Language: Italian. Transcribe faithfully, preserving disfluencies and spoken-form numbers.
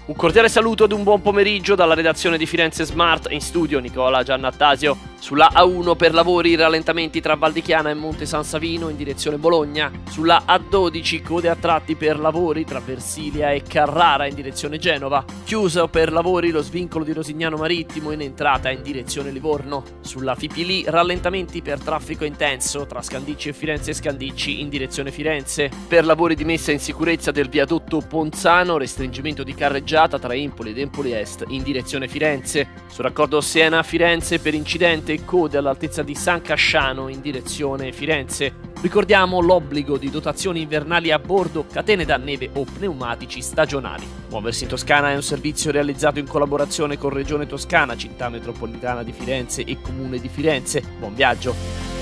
Un cordiale saluto ed un buon pomeriggio dalla redazione di Firenze Smart, in studio Nicola Giannattasio. Sulla A uno per lavori rallentamenti tra Val di Chiana e Monte San Savino in direzione Bologna. Sulla A dodici code a tratti per lavori tra Versilia e Carrara in direzione Genova. Chiuso per lavori lo svincolo di Rosignano Marittimo in entrata in direzione Livorno. Sulla Fipili rallentamenti per traffico intenso tra Scandicci e Firenze Scandicci in direzione Firenze. Per lavori di messa in sicurezza del viadotto Ponzano, restringimento di carreggiata tra Empoli ed Empoli Est in direzione Firenze. Sul raccordo Siena-Firenze per incidente e code all'altezza di San Casciano in direzione Firenze. Ricordiamo l'obbligo di dotazioni invernali a bordo, catene da neve o pneumatici stagionali. Muoversi in Toscana è un servizio realizzato in collaborazione con Regione Toscana, Città Metropolitana di Firenze e Comune di Firenze. Buon viaggio!